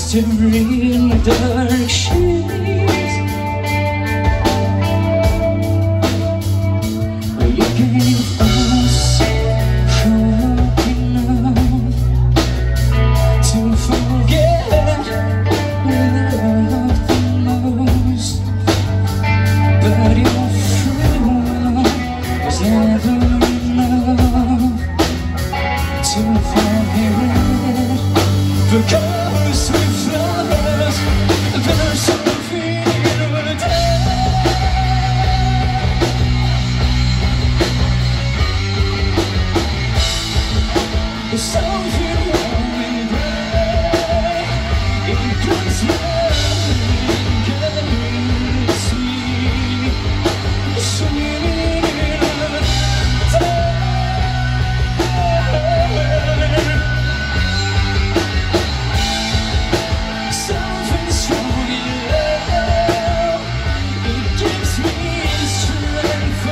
staring dark shades. You gave us hope enough to forget love the most, but your free will was never enough to forget. Because with us, there's something in the day. There's something wrong in gray. It puts nothing against me. Swimming in the day. Something's wrong in love. It gives me strength.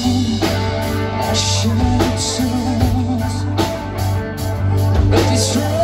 I should have but it's wrong.